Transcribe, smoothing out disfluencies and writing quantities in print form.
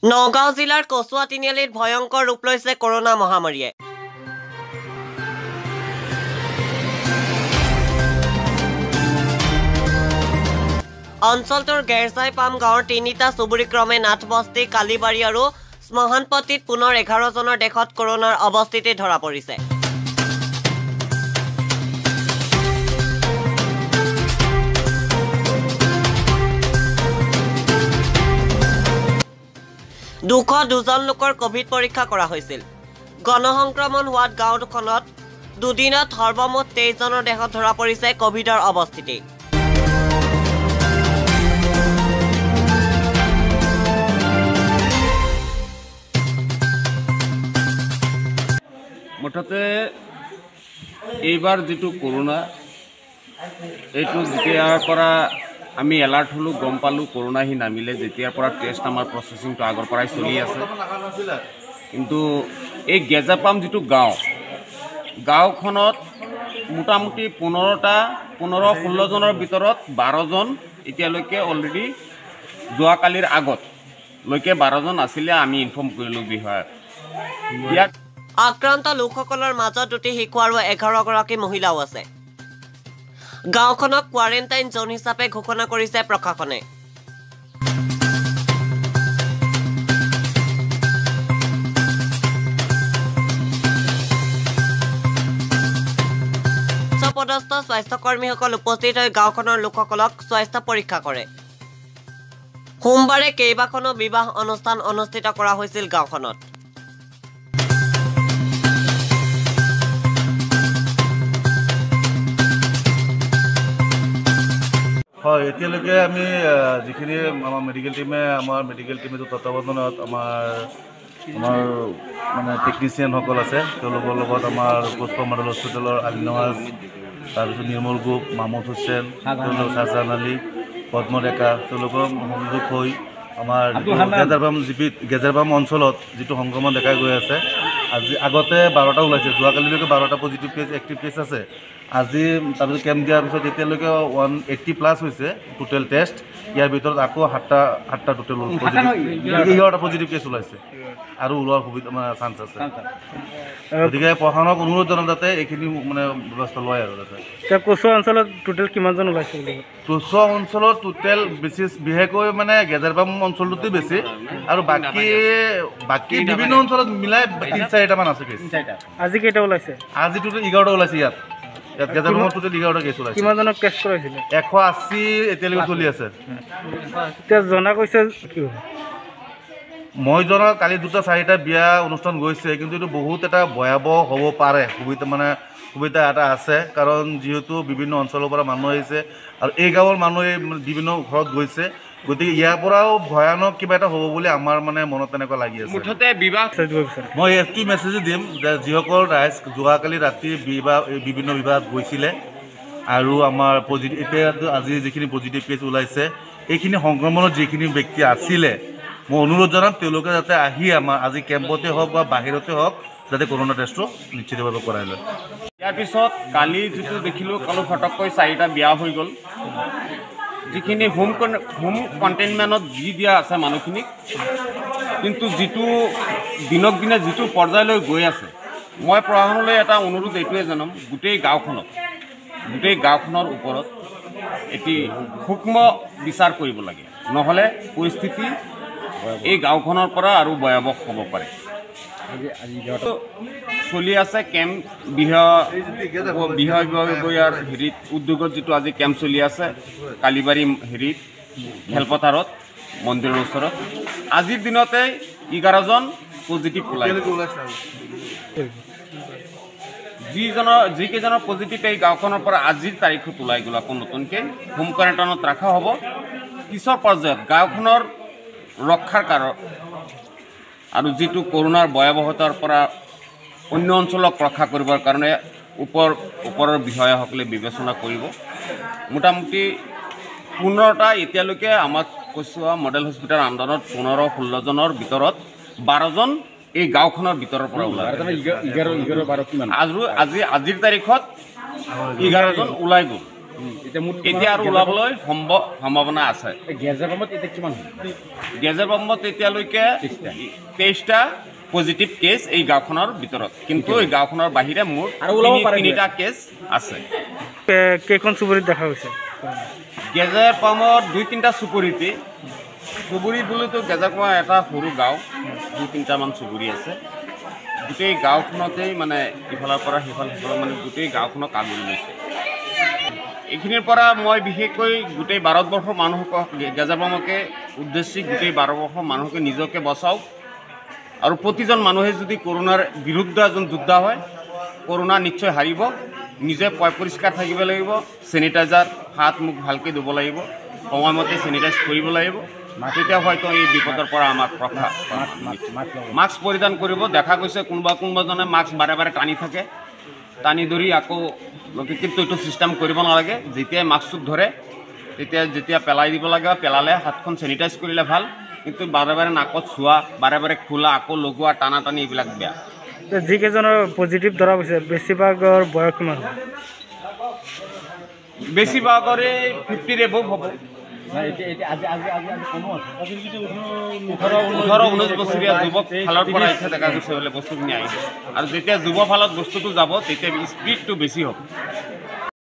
নগাঁও জিলাৰ কচুৱা তিনিআলিত ভয়ংকৰ ৰূপ লৈছে কৰোনা মহামাৰীয়ে। অঞ্চলটোৰ গেৰচাই পাম গাঁৱৰ তিনিটা চুবুৰী ক্ৰমে নাথবস্তি, কালিবাৰী আৰু শ্মশানপট্টিত পুনৰ 11 জনৰ দেশত কৰোনাৰ অৱস্থিতি ধৰা পৰিছে। দুজন লোকৰ কোভিড পৰীক্ষা কৰা হৈছিল। গণসংক্ৰমণ হোৱাত গাঁও দুখনত দুদিনত সৰ্বমুঠ 23 জনৰ দেহত ধৰা পৰিছে কোভিডৰ অৱস্থিতি। মুঠতে এইবাৰ যেটো কৰোনা এইটো যেতিয়াৰ পৰা আমি এলাৰ্ট হলো গম পালো কৰোনা হি নামিলে যেতিয়াৰ পৰা টেষ্ট আমাৰ প্ৰসেসিংটো আগৰ পৰাই চলি আছে। কিন্তু এই গেজাপাম যেটো গাঁওখনত মোটামুটি 15-16 জনৰ ভিতৰত 12 জন এতিয়ালৈকে অলৰেডি যোৱাকালিৰ আগত লৈকে 12 জন আছিলে। আমি ইনফৰ্ম কৰিলো বিষয়ত। ইয়াত আক্ৰান্ত লোকসকলৰ মাজত 2টি শিশু আৰু 11 গৰাকী মহিলাও আছে। গাঁওখনক কোৱাৰেণ্টাইন জোন হিচাপে ঘোষণা কৰিছে প্ৰশাসনে। উচ্চপদস্থ স্বাস্থ্যকৰ্মীসকল উপস্থিত হৈ গাঁওখনৰ লোকসকলক স্বাস্থ্য পৰীক্ষা কৰে। সোমবাৰে কেইবাখনো বিবাহ অনুষ্ঠান অনুষ্ঠিত কৰা হৈছিল গাঁওখনত। হয়, এতিয়ালৈকে আমি যিখিনি আমাৰ মেডিকেল টিমে তত্বাৱধানত আমাৰ মানে টেকনিচিয়ানসকল আছে তেওঁলোকৰ লগত আমাৰ পুষ্প মডেল হস্পিটেলৰ আলী নৱাজ, তাৰপিছত নিৰ্মল গোপ, মাহমুদ হুছেইন, তেওঁলোক শাহজাহান আলী, পদ্ম ডেকা তেওঁলোকৰ সংযোগ হৈ আমাৰ গেজাৰপাম অঞ্চলত যিটো সংক্ৰমণ দেখা গৈ আছে। আজি আগতে 12টা ওলাইছে, যোৱাকালিলৈকে 12টা পজিটিভ কেছ এক্টিভ কেছ আছে। আজি তাৰপিছত কেম্প দিয়াৰ পিছত এতিয়ালৈকে 180+ হৈছে টোটেল টেষ্ট। ইয়াৰ ভিতৰত আকৌ 7টা টোটেল 11টা পজিটিভ কেছ ওলাইছে আৰু ওলোৱাৰ সুবিধা চান্স আছে। গতিকে প্ৰশাসনক অনুৰোধ জনাম যাতে এইখিনি মানে ব্যৱস্থা লয় আৰু যাতে। কচুৱা অঞ্চলত টোটেল কিমানজন ওলাইছে? কচুৱা অঞ্চলত টোটেল বিশেষকৈ মানে গেজাৰপাম অঞ্চলটোতে বেছি আৰু বাকী বিভিন্ন অঞ্চলত মিলাই 3-4টামান আছে কেছ। আজি কেইটা ওলাইছে? আজি টোটেল 11টা ওলাইছে ইয়াত গেজাৰপামত টোটেল 11টা কেছ ওলাইছে। কিমানজনক টেষ্ট কৰাইছিলে? 180 এতিয়ালৈকে চলি আছে। এতিয়া জনা কৈছে মই জনা কালি 2-4টা বিয়া অনুষ্ঠান গৈছে, কিন্তু এইটো বহুত এটা ভয়াৱহ হ'ব পাৰে সুবিধা এটা আছে। কাৰণ যিহেতু বিভিন্ন অঞ্চলৰ পৰা মানুহ আহিছে আৰু এই গাঁৱৰ মানুহে বিভিন্ন ঘৰত গৈছে, গতিকে ইয়াৰ পৰাও ভয়ানক কিবা এটা হ'ব বুলি আমাৰ মানে মনত তেনেকুৱা লাগি আছে। মুঠতে বিবাহ মই এইটো মেছেজ দিম যে যিসকল ৰাইজ যোৱাকালি ৰাতি বিভিন্ন বিবাহত গৈছিলে আৰু আমাৰ পজিটিভ এতিয়া আজি যিখিনি পজিটিভ কেছ ওলাইছে, এইখিনি সংক্ৰমণত যিখিনি ব্যক্তি আছিলে, মই অনুৰোধ জনাম তেওঁলোকে যাতে আহি আমাৰ আজি কেম্পতে হওক বা বাহিৰতে হওক যাতে কৰোনা টেষ্টটো নিশ্চিতভাৱে কৰাই লয়। ইয়াৰ পিছত কালি যিটো দেখিলোঁ কালো ফটককৈ 4টা বিয়া হৈ গ'ল। যিখিনি হোম কণ্টেইনমেণ্টত দিয়া আছে মানুহখিনিক, কিন্তু যিটো দিনক দিনে যিটো পৰ্যায়লৈ গৈ আছে, মই প্ৰশাসনলৈ এটা অনুৰোধ এইটোৱে জনাম গোটেই গাঁওখনৰ ওপৰত এটি সূক্ষ্ম বিচাৰ কৰিব লাগে, নহ'লে পৰিস্থিতি এই গাঁওখনৰ পৰা আৰু ভয়াৱহ হ'ব পাৰে। চলি আছে কেম্প বিহয়াৰ হেৰিত উদ্যোগত যিটো আজি কেম্প চলি আছে কালিবাৰী হেৰিত খেলপথাৰত মন্দিৰৰ ওচৰত। আজিৰ দিনতে 11জন পজিটিভ ওলাইছে। যিকেইজনৰ পজিটিভ এই গাঁওখনৰ পৰা আজিৰ তাৰিখত ওলাই গ'ল আকৌ নতুনকৈ হোম কোৱাৰেণ্টাইনত ৰখা হ'ব। পিছৰ পৰ্যায়ত গাঁওখনৰ ৰক্ষাৰ কাৰণ আৰু যিটো কৰোনাৰ ভয়াৱহতাৰ পৰা অন্য অঞ্চলক ৰক্ষা কৰিবৰ কাৰণে ওপৰৰ বিষয়াসকলে বিবেচনা কৰিব। মোটামুটি 15টা এতিয়ালৈকে আমাক কচুৱা মডেল হস্পিটেলৰ আণ্ডাৰত 15-16 জনৰ ভিতৰত 12 জন এই গাঁওখনৰ ভিতৰৰ পৰা ওলাই। আজিৰ তাৰিখত 11 জন ওলাই গ'ল। এতিয়া আৰু ওলাবলৈ সম্ভাৱনা আছে গেজেৰ বম্বত এতিয়ালৈকে 23টা পজিটিভ কেছ এই গাঁওখনৰ ভিতৰত কিন্তু এই গাঁওখনৰ বাহিৰে মোৰ 3টা কেছ আছে কেইখন চুবুৰীত দেখা গৈছে গেজেৰ পামত 2-3টা চুবুৰী বুলিতো গেজেৰ পাম এটা সৰু গাঁও 2-3টামান চুবুৰী আছে গোটেই গাঁওখনতেই মানে ইফালৰ পৰা সিফাল মানে গোটেই গাঁওখনক আগুৰি লৈছে এইখিনিৰ পৰা মই বিশেষকৈ গোটেই ভাৰতবৰ্ষৰ মানুহক গেজেৰ পামকে উদ্দেশ্যি গোটেই ভাৰতবৰ্ষৰ মানুহকে নিজকে বচাওক আৰু প্ৰতিজন মানুহে যদি কৰোনাৰ বিৰুদ্ধে এজন যোদ্ধা হয় কৰোনা নিশ্চয় হাৰিব নিজে পৰিষ্কাৰ থাকিব লাগিব চেনিটাইজাৰ হাত মুখ ভালকৈ ধুব লাগিব সময়মতে চেনিটাইজ কৰিব লাগিব তেতিয়া হয়তো এই বিপদৰ পৰা আমাক ৰক্ষা মাস্ক পৰিধান কৰিব দেখা গৈছে কোনোবাজনে মাস্ক বাৰে বাৰে টানি থাকে টানি ধৰি আকৌ কিন্তু এইটো চিষ্টেম কৰিব নালাগে যেতিয়াই মাস্কটোক ধৰে যেতিয়া পেলাই দিব লাগে পেলালে হাতখন চেনিটাইজ কৰিলে ভাল কিন্তু বাৰে বাৰে নাকত চোৱা বাৰে বাৰে খোলা আকৌ লগোৱা টানা টানি এইবিলাক বেয়া যিকেইজনৰ পজিটিভ ধৰা হৈছে বেছিভাগৰ বয়স কিমান হ'ব বেছিভাগৰে 50 এবভ হ'ব 18-19 বছৰীয়া যুৱক ফালৰ পৰা এতিয়া দেখা গৈছে বোলে বস্তুখিনি আহিছে আৰু যেতিয়া যুৱ ফালত বস্তুটো যাব তেতিয়া স্পীডটো বেছি হ'ব